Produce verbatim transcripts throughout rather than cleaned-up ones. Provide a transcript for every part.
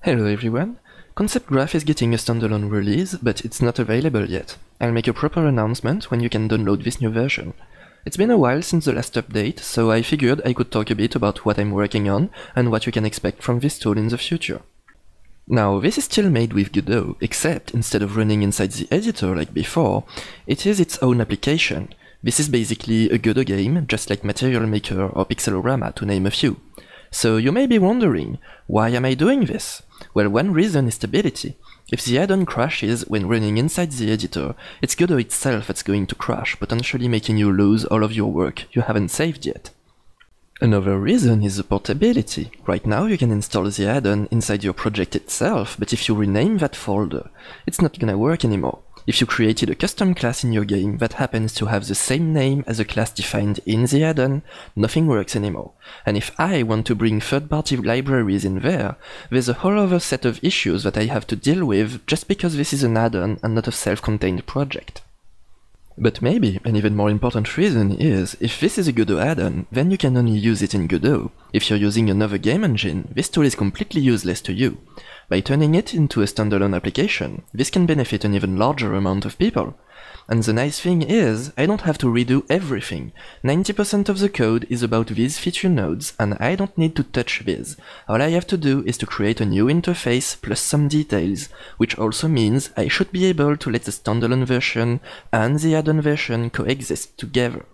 Hello everyone! ConceptGraph is getting a standalone release, but it's not available yet. I'll make a proper announcement when you can download this new version. It's been a while since the last update, so I figured I could talk a bit about what I'm working on and what you can expect from this tool in the future. Now, this is still made with Godot, except instead of running inside the editor like before, it is its own application. This is basically a Godot game, just like Material Maker or Pixelorama, to name a few. So you may be wondering, why am I doing this? Well, one reason is stability. If the add-on crashes when running inside the editor, it's Godot itself that's going to crash, potentially making you lose all of your work you haven't saved yet. Another reason is the portability. Right now you can install the add-on inside your project itself, but if you rename that folder, it's not gonna work anymore. If you created a custom class in your game that happens to have the same name as a class defined in the add-on, nothing works anymore. And if I want to bring third-party libraries in there, there's a whole other set of issues that I have to deal with just because this is an add-on and not a self-contained project. But maybe an even more important reason is, if this is a Godot add-on, then you can only use it in Godot. If you're using another game engine, this tool is completely useless to you. By turning it into a standalone application, this can benefit an even larger amount of people. And the nice thing is, I don't have to redo everything. ninety percent of the code is about these feature nodes, and I don't need to touch this. All I have to do is to create a new interface plus some details, which also means I should be able to let the standalone version and the add-on version coexist together.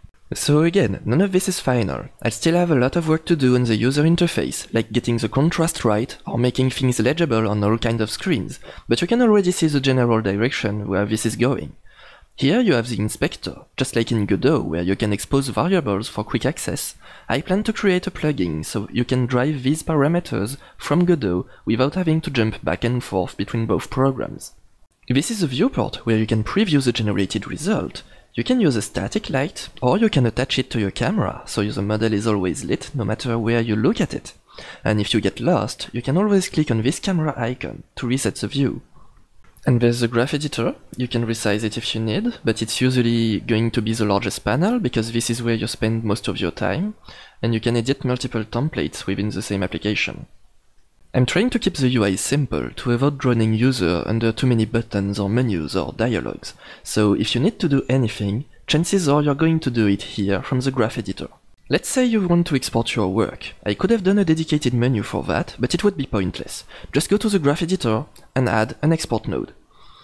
So again, none of this is final. I still have a lot of work to do on the user interface, like getting the contrast right or making things legible on all kinds of screens, but you can already see the general direction where this is going. Here you have the inspector, just like in Godot, where you can expose variables for quick access. I plan to create a plugin so you can drive these parameters from Godot without having to jump back and forth between both programs. This is a viewport where you can preview the generated result. You can use a static light, or you can attach it to your camera, so the model is always lit no matter where you look at it. And if you get lost, you can always click on this camera icon to reset the view. And there's the graph editor. You can resize it if you need, but it's usually going to be the largest panel, because this is where you spend most of your time, and you can edit multiple templates within the same application. I'm trying to keep the U I simple to avoid drowning user under too many buttons or menus or dialogues, so if you need to do anything, chances are you're going to do it here from the graph editor. Let's say you want to export your work. I could have done a dedicated menu for that, but it would be pointless. Just go to the graph editor and add an export node.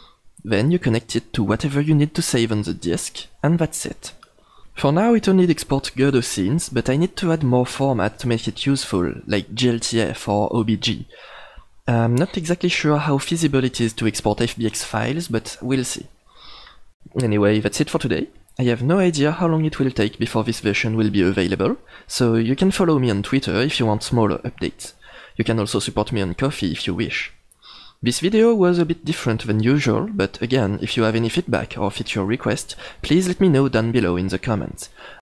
Then you connect it to whatever you need to save on the disk, and that's it. For now it only exports Godot scenes, but I need to add more format to make it useful, like G L T F or O B G. I'm not exactly sure how feasible it is to export F B X files, but we'll see. Anyway, that's it for today. I have no idea how long it will take before this version will be available, so you can follow me on Twitter if you want smaller updates. You can also support me on Ko-fi if you wish. This video was a bit different than usual, but again, if you have any feature or feature request, please let me know down below in the comments.